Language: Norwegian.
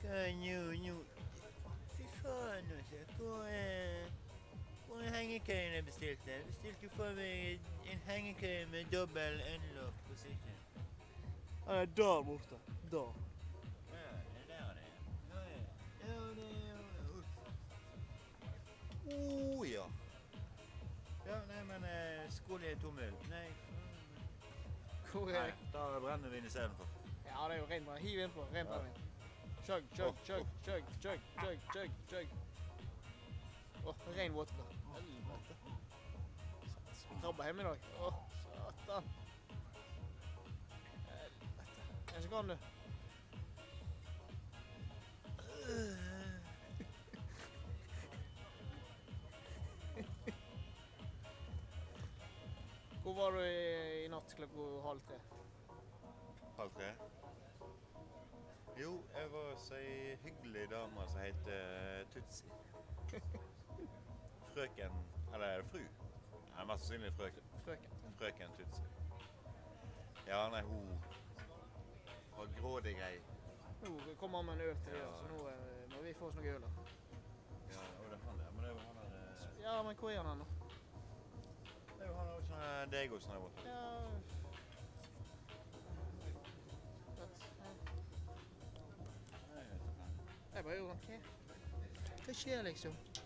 Fy faen, hvor er hengekøyen jeg bestilte? Jeg bestilte jo for meg en hengekøye med dobbel unlock position. Han er der borte. Der. Ja, det er der det er. Ja. Ja, nei, men skål i en tommel. Nei. Hvor er det? Da brenner vi inn i stedet for. Ja, det er jo rent bare. Hiv inn på. Rent bare. Chug, chug, chug, chug, chug, chug, chug, chug. Ren vodka. Helvete. Krabber hjemme i dag. Satan. Helvete. En sekund, du. Hvor var du i natt klokka 2:30? 2:30? Jo, jeg var hos ei hyggelig dame som heter Tutsi. Frøken, eller fru. Ja, mest sannsynlig frøken. Frøken Tutsi. Ja, nei, hun var grådig grei. Nå kommer han med en øl til dere, så nå må vi få oss noe øl da. Ja, og det er han der, men det er jo han der... Ja, men hvor er han nå? Det er jo han også, deg også, der borte. Ja... Jeg bare gjorde han. Hva skjer liksom?